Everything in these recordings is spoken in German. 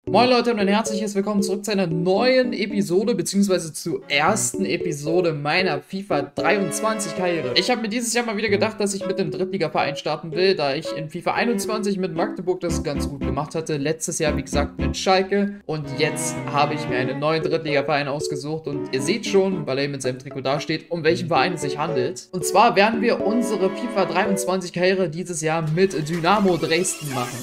Moin Leute und ein herzliches Willkommen zurück zu einer neuen Episode, beziehungsweise zur ersten Episode meiner FIFA 23 Karriere. Ich habe mir dieses Jahr mal wieder gedacht, dass ich mit einem Drittligaverein starten will, da ich in FIFA 21 mit Magdeburg das ganz gut gemacht hatte. Letztes Jahr, wie gesagt, mit Schalke. Und jetzt habe ich mir einen neuen Drittligaverein ausgesucht und ihr seht schon, weil er mit seinem Trikot dasteht, um welchen Verein es sich handelt. Und zwar werden wir unsere FIFA 23 Karriere dieses Jahr mit Dynamo Dresden machen.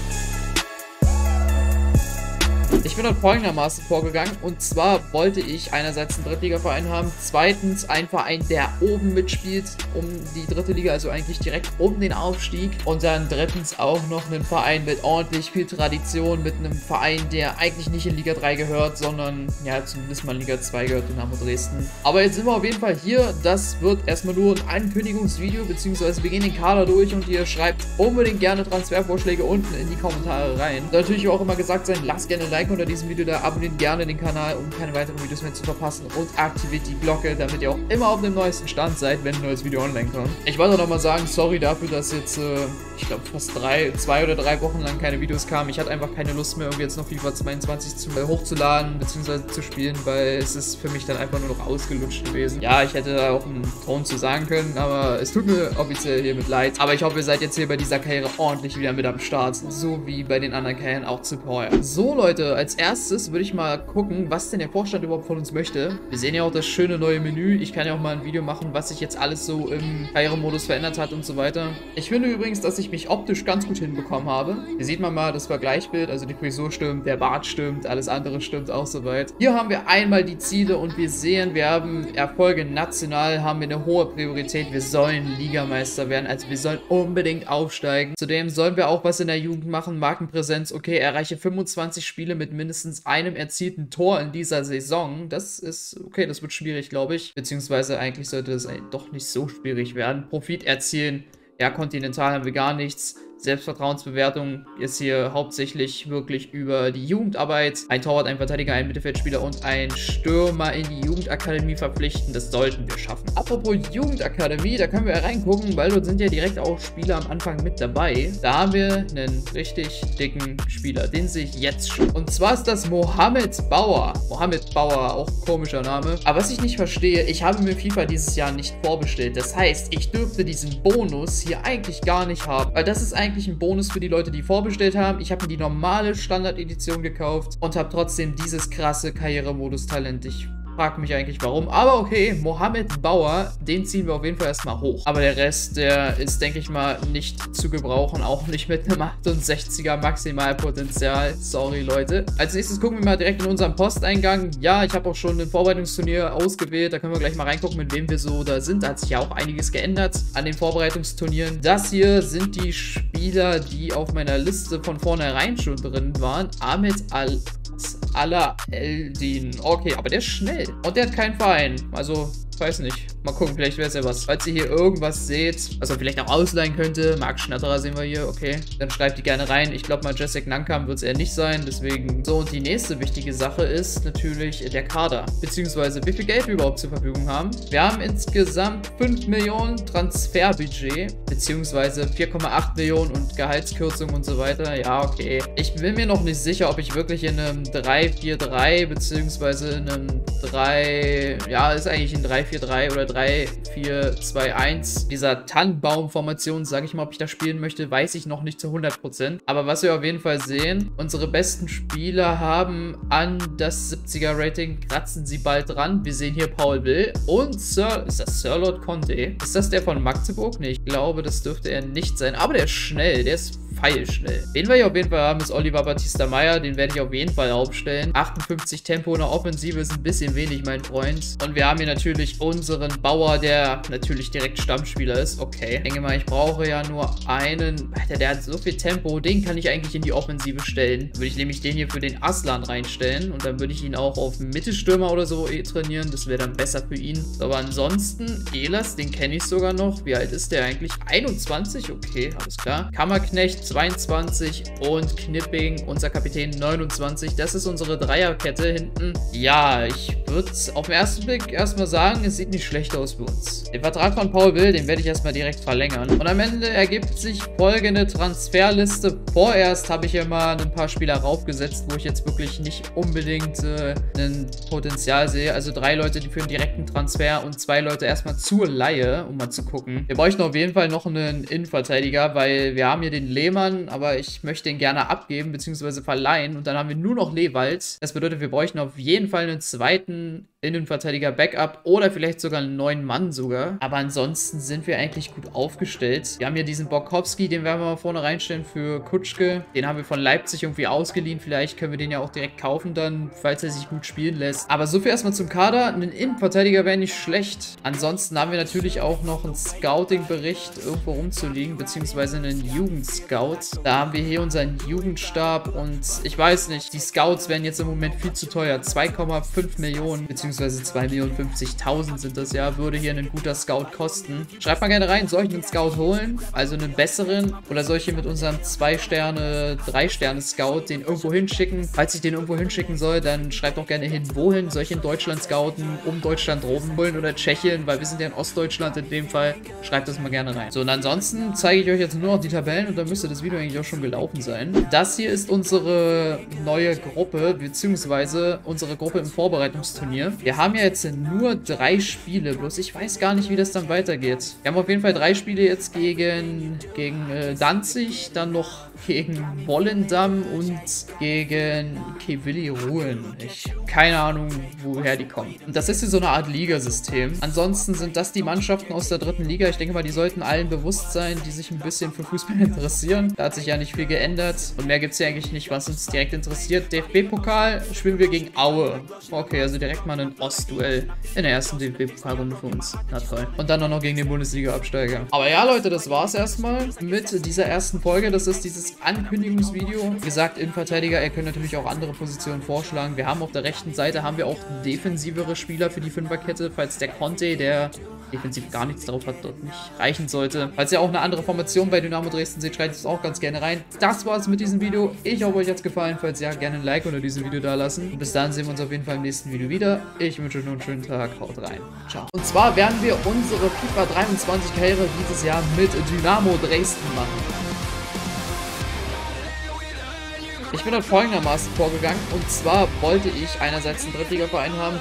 Ich bin dort folgendermaßen vorgegangen, und zwar wollte ich einerseits einen Drittligaverein haben, zweitens einen Verein, der oben mitspielt, um die dritte Liga, also eigentlich direkt um den Aufstieg, und dann drittens auch noch einen Verein mit ordentlich viel Tradition, mit einem Verein, der eigentlich nicht in Liga 3 gehört, sondern ja zumindest mal in Liga 2 gehört, Dynamo Dresden. Aber jetzt sind wir auf jeden Fall hier, das wird erstmal nur ein Ankündigungsvideo, beziehungsweise wir gehen den Kader durch und ihr schreibt unbedingt gerne Transfervorschläge unten in die Kommentare rein. Soll natürlich auch immer gesagt sein, lasst gerne ein Like unter diesem Video da, abonniert gerne den Kanal, um keine weiteren Videos mehr zu verpassen, und aktiviert die Glocke, damit ihr auch immer auf dem neuesten Stand seid, wenn ein neues Video online kommt. Ich wollte auch nochmal sagen, sorry dafür, dass jetzt, ich glaube fast 2 oder 3 Wochen lang keine Videos kamen. Ich hatte einfach keine Lust mehr, irgendwie jetzt noch FIFA 22 hochzuladen, beziehungsweise zu spielen, weil es ist für mich dann einfach nur noch ausgelutscht gewesen. Ja, ich hätte da auch einen Ton zu sagen können, aber es tut mir offiziell hiermit leid. Aber ich hoffe, ihr seid jetzt hier bei dieser Karriere ordentlich wieder mit am Start, so wie bei den anderen Karrieren auch zuvor. So Leute, als erstes würde ich mal gucken, was denn der Vorstand überhaupt von uns möchte. Wir sehen ja auch das schöne neue Menü. Ich kann ja auch mal ein Video machen, was sich jetzt alles so im Karrieremodus verändert hat und so weiter. Ich finde übrigens, dass ich mich optisch ganz gut hinbekommen habe. Hier sieht man mal das Vergleichsbild, also die Frisur stimmt, der Bart stimmt, alles andere stimmt auch soweit. Hier haben wir einmal die Ziele und wir sehen, wir haben Erfolge national, haben wir eine hohe Priorität. Wir sollen Ligameister werden, also wir sollen unbedingt aufsteigen. Zudem sollen wir auch was in der Jugend machen, Markenpräsenz. Okay, erreiche 25 Spiele mit mindestens einem erzielten Tor in dieser Saison. Das ist, okay, das wird schwierig, glaube ich. Beziehungsweise eigentlich sollte es doch nicht so schwierig werden. Profit erzielen. Ja, kontinental haben wir gar nichts. Selbstvertrauensbewertung ist hier hauptsächlich wirklich über die Jugendarbeit. Ein Torwart, ein Verteidiger, ein Mittelfeldspieler und ein Stürmer in die Jugendakademie verpflichten. Das sollten wir schaffen. Apropos Jugendakademie, da können wir ja reingucken, weil dort sind ja direkt auch Spieler am Anfang mit dabei. Da haben wir einen richtig dicken Spieler. Den sehe ich jetzt schon. Und zwar ist das Mohamed Bauer. Mohamed Bauer, auch komischer Name. Aber was ich nicht verstehe, ich habe mir FIFA dieses Jahr nicht vorbestellt. Das heißt, ich dürfte diesen Bonus hier eigentlich gar nicht haben. Weil das ist eigentlich ein Bonus für die Leute, die vorbestellt haben. Ich habe mir die normale Standard-Edition gekauft und habe trotzdem dieses krasse Karrieremodus-Talent. Ich frage mich eigentlich warum, aber okay, Mohamed Bauer, den ziehen wir auf jeden Fall erstmal hoch. Aber der Rest, der ist, denke ich mal, nicht zu gebrauchen, auch nicht mit einem 68er Maximalpotenzial. Sorry, Leute. Als nächstes gucken wir mal direkt in unseren Posteingang. Ja, ich habe auch schon ein Vorbereitungsturnier ausgewählt, da können wir gleich mal reingucken, mit wem wir so da sind. Da hat sich ja auch einiges geändert an den Vorbereitungsturnieren. Das hier sind die Spieler, die auf meiner Liste von vornherein schon drin waren. Ahmed Al-Eldin. Okay, aber der ist schnell. Und der hat keinen Verein. Also, weiß nicht. Mal gucken, vielleicht wäre es ja was. Falls ihr hier irgendwas seht, was man vielleicht auch ausleihen könnte. Marc Schnatterer sehen wir hier, okay. Dann schreibt die gerne rein. Ich glaube mal, Jessic Nankam wird es eher nicht sein. Deswegen. So, und die nächste wichtige Sache ist natürlich der Kader. Beziehungsweise, wie viel Geld wir überhaupt zur Verfügung haben. Wir haben insgesamt 5 Millionen Transferbudget. Beziehungsweise 4,8 Millionen und Gehaltskürzung und so weiter. Ja, okay. Ich bin mir noch nicht sicher, ob ich wirklich in einem 3-4-3 beziehungsweise in einem 3... Ja, ist eigentlich ein 3-4-3 oder 3-4-2-1. Dieser Tannenbaum-Formation, sage ich mal, ob ich da spielen möchte, weiß ich noch nicht zu 100%. Aber was wir auf jeden Fall sehen, unsere besten Spieler haben an das 70er-Rating, kratzen sie bald dran. Wir sehen hier Paul Will und ist das Sir Lord Conte? Ist das der von Magdeburg? Nee, ich glaube, das dürfte er nicht sein. Aber der ist schnell, der ist pfeilschnell. Den wir hier auf jeden Fall haben, ist Oliver Battista Meyer. Den werde ich auf jeden Fall aufstellen. 58 Tempo in der Offensive ist ein bisschen wenig, mein Freund. Und wir haben hier natürlich unseren Bauer, der natürlich direkt Stammspieler ist. Okay. Ich denke mal, ich brauche ja nur einen. Alter, der hat so viel Tempo. Den kann ich eigentlich in die Offensive stellen. Dann würde ich nämlich den hier für den Aslan reinstellen. Und dann würde ich ihn auch auf Mittelstürmer oder so trainieren. Das wäre dann besser für ihn. So, aber ansonsten, Elas, den kenne ich sogar noch. Wie alt ist der eigentlich? 21? Okay, alles klar. Kammerknecht 22 und Knipping, unser Kapitän, 29. Das ist unsere Dreierkette hinten. Ja, ich würde auf den ersten Blick erstmal sagen, es sieht nicht schlecht aus für uns. Den Vertrag von Paul Will, den werde ich erstmal direkt verlängern. Und am Ende ergibt sich folgende Transferliste. Vorerst habe ich ja mal ein paar Spieler raufgesetzt, wo ich jetzt wirklich nicht unbedingt ein Potenzial sehe. Also 3 Leute, die für einen direkten Transfer und 2 Leute erstmal zur Leihe, um mal zu gucken. Wir bräuchten auf jeden Fall noch einen Innenverteidiger, weil wir haben hier den Lehmann, aber ich möchte ihn gerne abgeben bzw. verleihen. Und dann haben wir nur noch Lewald. Das bedeutet, wir bräuchten auf jeden Fall einen zweiten Innenverteidiger-Backup oder vielleicht sogar einen neuen Mann sogar. Aber ansonsten sind wir eigentlich gut aufgestellt. Wir haben hier diesen Borkowski, den werden wir mal vorne reinstellen für Kutschke. Den haben wir von Leipzig irgendwie ausgeliehen. Vielleicht können wir den ja auch direkt kaufen dann, falls er sich gut spielen lässt. Aber so viel erstmal zum Kader. Ein Innenverteidiger wäre nicht schlecht. Ansonsten haben wir natürlich auch noch einen Scouting-Bericht irgendwo rumzuliegen, beziehungsweise einen Jugendscout. Da haben wir hier unseren Jugendstab und ich weiß nicht, die Scouts werden jetzt im Moment viel zu teuer. 2,5 Millionen, beziehungsweise 2.050.000 sind das ja, würde hier ein guter Scout kosten. Schreibt mal gerne rein, soll ich einen Scout holen, also einen besseren, oder soll ich hier mit unserem 2-Sterne, 3-Sterne-Scout den irgendwo hinschicken? Falls ich den irgendwo hinschicken soll, dann schreibt auch gerne hin, wohin. Soll ich in Deutschland scouten, um Deutschland rum holen oder Tschechien, weil wir sind ja in Ostdeutschland in dem Fall. Schreibt das mal gerne rein. So, und ansonsten zeige ich euch jetzt nur noch die Tabellen und dann müsste das Video eigentlich auch schon gelaufen sein. Das hier ist unsere neue Gruppe, beziehungsweise unsere Gruppe im Vorbereitungsturnier. Wir haben ja jetzt nur 3 Spiele, bloß ich weiß gar nicht, wie das dann weitergeht. Wir haben auf jeden Fall 3 Spiele jetzt gegen Danzig, dann noch gegen Wollendam und gegen Kevili Ruhen. Keine Ahnung, woher die kommen. Und das ist hier so eine Art Ligasystem. Ansonsten sind das die Mannschaften aus der 3. Liga. Ich denke mal, die sollten allen bewusst sein, die sich ein bisschen für Fußball interessieren. Da hat sich ja nicht viel geändert. Und mehr gibt es ja eigentlich nicht, was uns direkt interessiert. DFB-Pokal spielen wir gegen Aue. Okay, also direkt mal ein Ostduell in der ersten DFB-Pokalrunde für uns. Na toll. Und dann auch noch gegen den Bundesliga-Absteiger. Aber ja, Leute, das war's erstmal mit dieser ersten Folge. Das ist dieses Ankündigungsvideo. Wie gesagt, Innenverteidiger, ihr könnt natürlich auch andere Positionen vorschlagen. Wir haben auf der rechten Seite haben wir auch defensivere Spieler für die Fünferkette, falls der Conte, der defensiv gar nichts drauf hat, dort nicht reichen sollte. Falls ihr auch eine andere Formation bei Dynamo Dresden seht, schreibt es auch ganz gerne rein. Das war's mit diesem Video. Ich hoffe, euch hat's gefallen. Falls ja, gerne ein Like unter diesem Video da lassen. Und bis dann sehen wir uns auf jeden Fall im nächsten Video wieder. Ich wünsche euch noch einen schönen Tag. Haut rein. Ciao. Und zwar werden wir unsere FIFA 23 Karriere dieses Jahr mit Dynamo Dresden machen. Ich bin dort folgendermaßen vorgegangen, und zwar wollte ich einerseits einen Drittligaverein haben,